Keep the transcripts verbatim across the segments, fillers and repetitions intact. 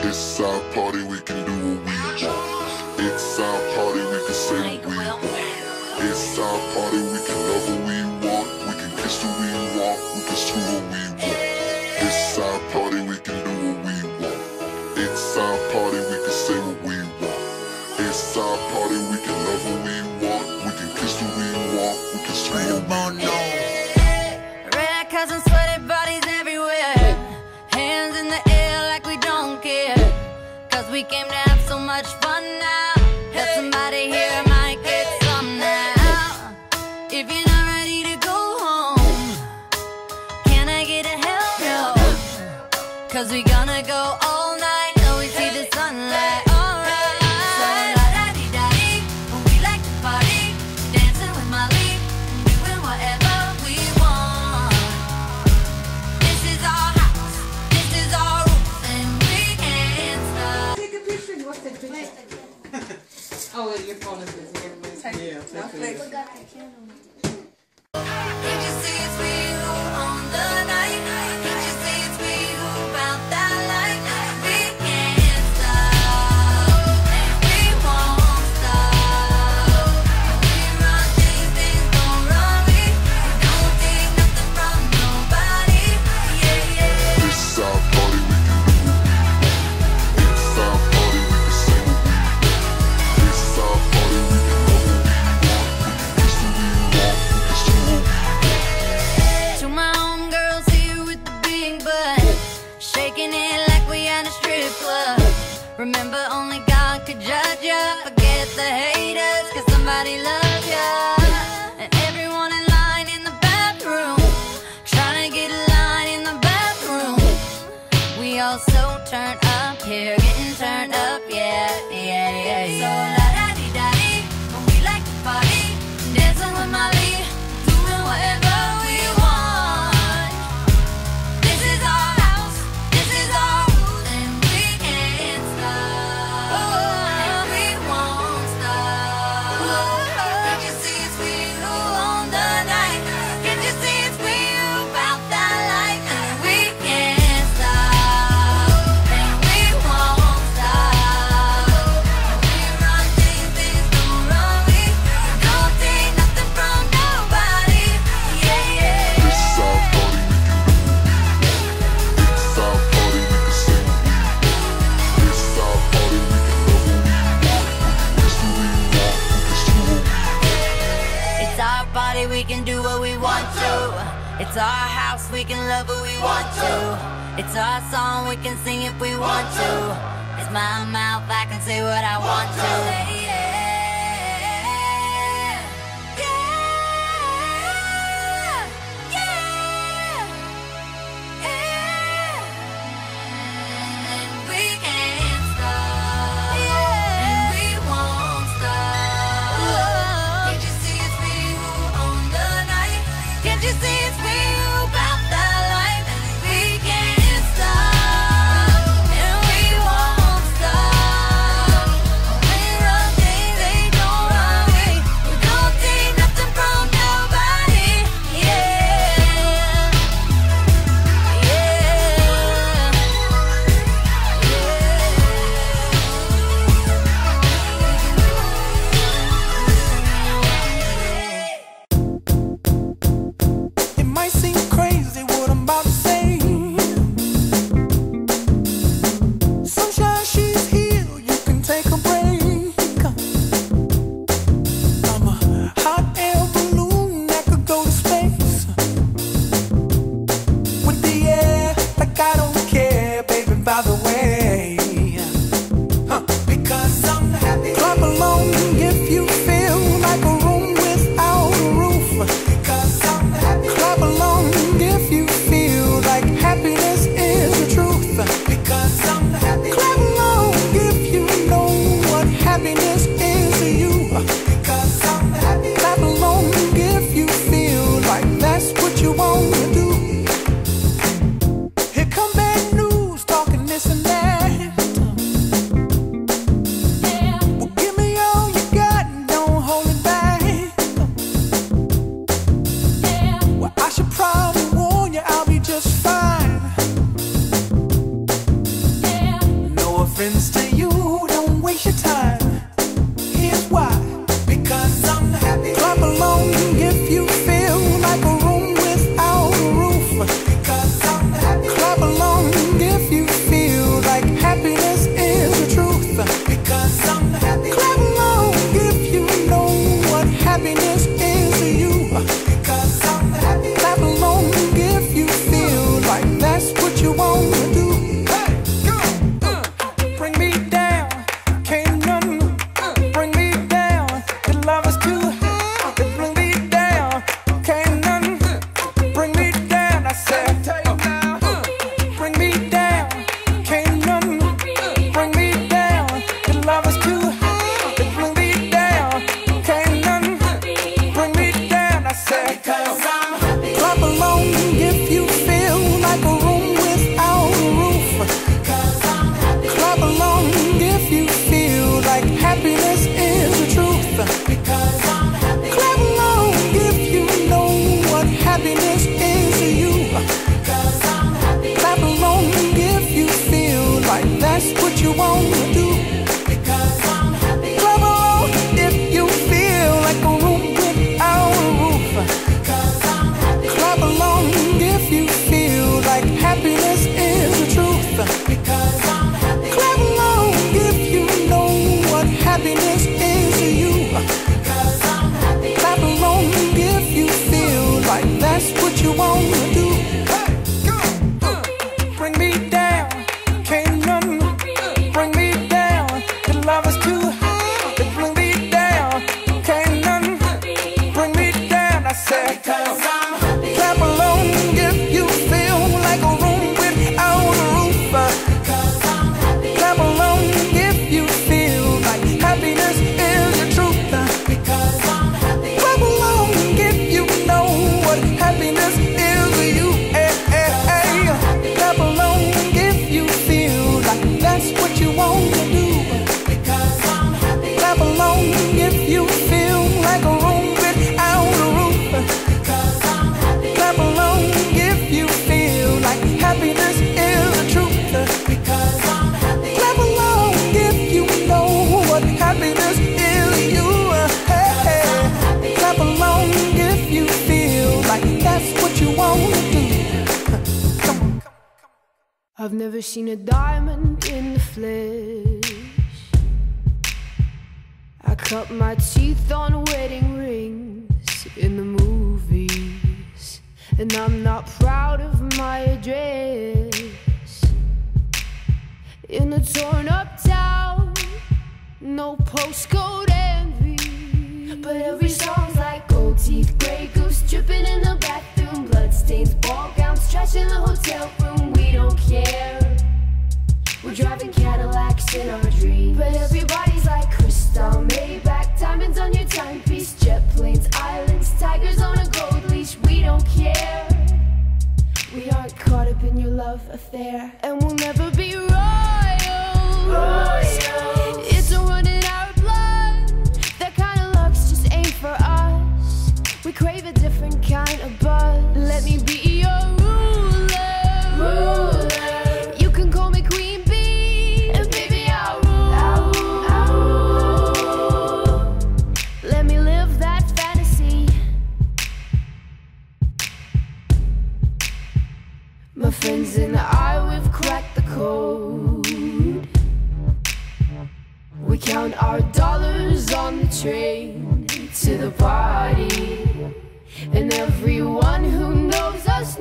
It's our party, we can do what we want. It's our party, we can say what we want. It's our party, we can love what we want. We can kiss who we want, we can screw what we want. It's our party, we can do what we want. It's our party, we can say what we want. It's our party, we can love what we want. We can kiss who we want, we can screw what we want. Red cousins, sweaty bodies everywhere. Hands in the air like we don't care. Cause we came to have so much fun now. That somebody here might get some now. If you're not ready to go home, can I get a hell no? Cause we gonna go all night till we see the sunlight. Alright. So la-da-dee-da-dee, we like to party, dancing with Molly, doing whatever we want. This is our house, this is our rules, and we can't stop. Take a picture. What's that picture? Oh, well, your phone is busy. Yeah, take it. Can't you see it's we who own the night? Can't you see it's we who found that light? We can't stop, and we won't stop. We run things, things don't run me. We don't take nothing from nobody. Yeah, yeah. It's our party, we can do what we want. It's our party, we can say what we want. It's our party, we can love what we want. We can kiss who we want, we can screw what we want. To my homegirls here with the big butt, shaking it like we at a strip club. Remember, only God could judge ya. Forget the haters, cause somebody loves ya. And everyone in line in the bathroom, trying to get a line in the bathroom. We all so turned up here, getting turned up, yeah, yeah, yeah, yeah. So la-da-dee-da-dee, we like to party, dancing with Molly, doing whatever we want. This is our house, this is our rules, and we can't stop, and we won't stop. Can't you see it's we who own the night? Can't you see it's we who found that light? And we can't stop, and we won't stop. We run things, things don't run me. We don't take nothing from nobody. Yeah, yeah. It's our party, we can do what we want. It's our party, we can say what we want. It's our party, we can love what we want. We can kiss who we want, we can screw what we want. It's our party, we can do what we want to. It's our house, we can love what we want to. It's our song, we can sing if we want to. It's my mouth, I can say what I want to. Yeah, yeah, yeah, yeah. And we can't stop, and we won't stop. Can't you see it's we who own the night? Can't you see it's we who bout that life? We can't stop, and we won't stop. We run things, friends to you, don't waste your time. Here's why. Because I'm happy. Clap along if you feel like a room without a roof. Because I'm happy. Clap along if you feel like happiness is the truth. Because I'm happy. Clap along if you know what happiness is to you. Because I'm happy. Clap along if you feel like that's what you want to do. Hey, go! Uh, bring me down, can't none bring me down. The love is too high, to bring me down, can't none bring me down. I said, bring me down, can't none bring me down. The love is too high, to bring me down, can't none bring me down. I said, because I'm happy. Clap along if you feel like a room without a roof. Because I'm happy. Clap along if you feel like happiness is the truth. Because I'm happy. Clap along if you know what happiness is to you. Because I'm happy. Clap along if you feel like that's what you want to do. Because I'm happy. Clap along if you feel like a room without a roof. Because I'm happy. Clap along if you feel like happiness is the truth. Because I'm happy. Clap along if you know what happiness is to you. Because I'm happy. Clap along if you feel like that's what you want to do. Hey, go! Uh, bring me down, can't none bring me down. The love is too high, to bring me down, can't none bring me down. I said, because I'm happy. Clap along if you feel like a room without a roof. Because I'm happy. Clap along if you feel like happiness is the truth. Because I'm happy. Clap along if you know what happiness is to you. Hey, hey, hey. Clap along if you feel like that's what you want to do. Because I'm happy. Clap along if you feel like a room without a roof. Because I'm happy. Clap along if you feel like happiness is the truth. Because I'm happy. Clap along if you know what happiness is to you. Hey, hey. Clap along if you feel like that's what you want to do. Come on. I've never seen a diamond in the flesh. I cut my teeth on wedding rings in the movies, and I'm not proud of my address. In a torn up town, no postcode envy, but every song's like gold teeth, grey goose dripping in the bathroom, bloodstains, ball gowns, trash in the hotel room. We don't care. We're driving Cadillacs in our dreams, but everybody's like crystal, Maybach, diamonds on your timepiece, jet planes, islands, tigers on a gold leash. We don't care. We aren't caught up in your love affair, and we'll never be royals. Royals. It's a run in our blood. That kind of luck's just ain't for us. We crave a different kind of buzz. Let me be your ruler. Ruler. You can call me Queen Bee, and baby I'll rule. I'll rule. I'll rule. Let me live that fantasy. My friends and I, we've cracked the code. We count our dollars on the train to the party, and everyone who knows us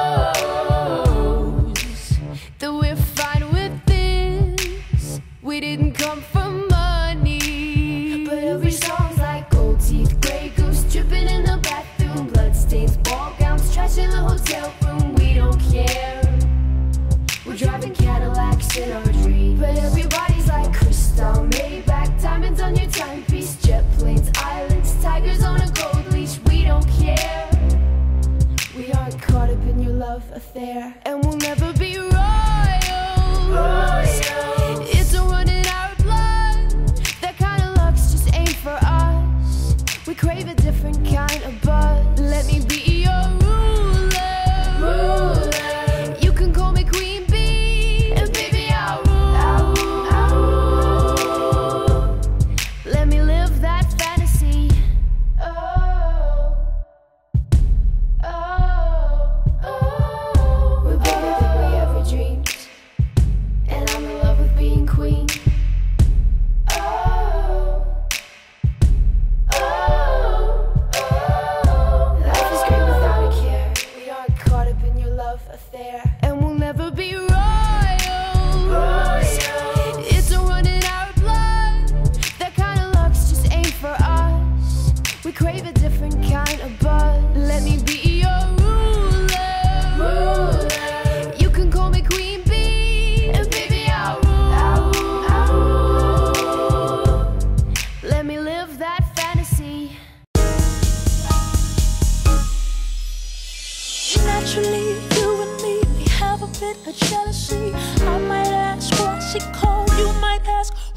knows that we're fine with this. We didn't come for money, but every song's like gold teeth, grey goose dripping in the bathroom, bloodstains, ball gowns, trash in the hotel room. We don't care. We're driving Cadillacs in our dreams, but everybody's like crystal, Maybach, diamonds on your timepiece, jet planes, islands, tigers on a gold leash. We don't care. We aren't caught up in your love affair, and we'll never be royals. Royals. It's a run in our blood. That kind of luck's just ain't for us. We crave a different kind of buzz. Let me be your ruler. Ruler. You can call me Queen Bee, and baby I'll rule. I'll rule.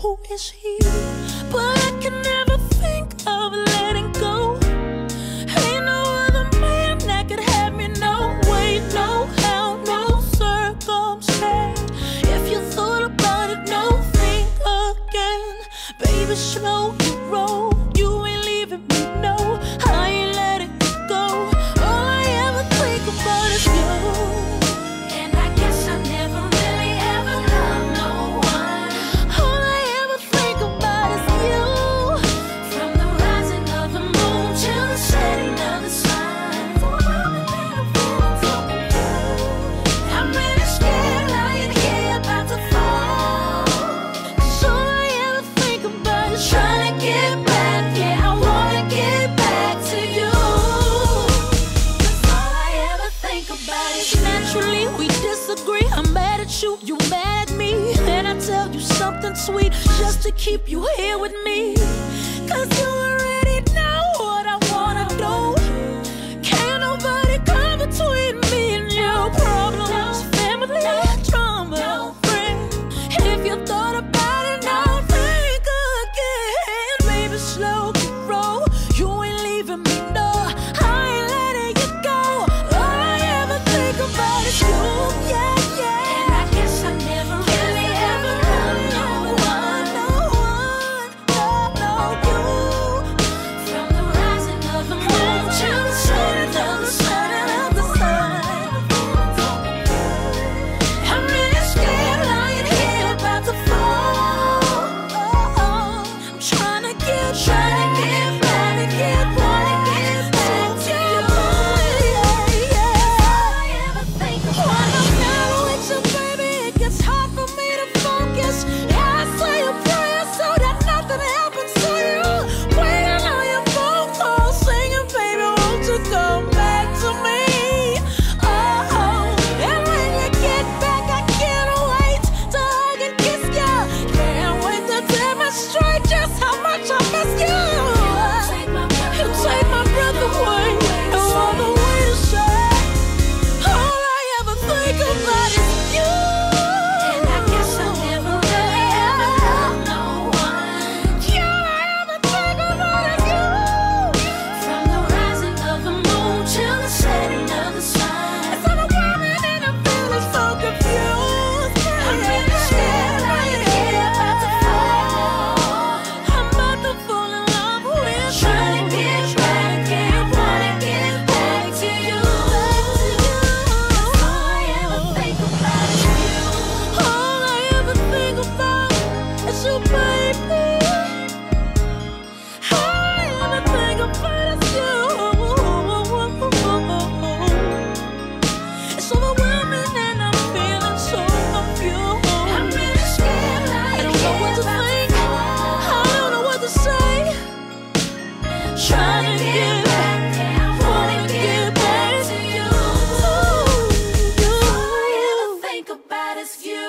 who is he? But I can never think of letting go. Ain't no other man that could have me, no way, no how, no circumstance. If you thought about it, no, think again. Baby, slow your roll, you ain't leaving me, no, I ain't letting you go. All I ever think about is you. And I guess I never really ever loved no one. All I ever think about is you. From the rising of the moon till the setting of the sun. I'm really scared lying here about to fall. 'Cause all I ever think about is trying to get back. Yeah, I wanna get back to you. 'Cause all I ever think about is naturally we disagree. I'm mad at you, you mad at me. And I tell you something sweet just to keep you here with me. 'Cause you already know what I wanna do. Can't nobody come between me and your problems. Family, drama, no friend. If you thought about it, now think again. Baby, slow your roll, you ain't leaving me, no, I ain't letting you go. All I ever think about is you, yeah, yeah. And I guess I never really ever loved no one, no one, no, no, you. From the rising of the moon till the setting of the sun, of the sun. I'm really scared lying here about to fall. I'm trying to get, trying to get back, to get back, to get back to you. Yeah, yeah. All I ever think about when I'm not with you, baby, it gets hard for me to focus. Yeah, I say a prayer so that nothing happens to you. Waiting on your phone call, singing, baby, won't you come back to me? Oh, and when you get back, I can't wait to hug and kiss you. Can't wait to demonstrate just how much I miss you. You take my breath away, no other way to say. All I ever think about is you. And I guess I never really ever loved no one. All I ever think about is you. From the rising of the moon till the setting of the sun. It's overwhelming and I'm feeling so confused. I'm really scared lying here about to fall. I'm about to fall in love with you. Trying to get back, get wanna get back to you. All I ever think about is you. All I ever think about is you, baby. All I ever think about is you. It's overwhelming and I'm feeling so confused. I'm really scared lying I don't know what to think. I don't know what to say. Trying to get back, wanna get back to you. All I ever think about is you.